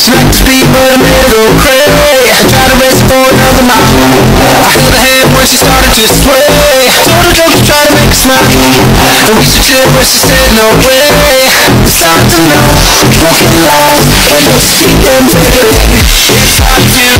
Smack the speed, but I made her go crazy. I tried to race for another mile. I held her hand when she started to sway. Told her don't try to make her smile. And we switched it when she said no way. It's hard to know, walking lost, and you're seeking baby. It's hard to feel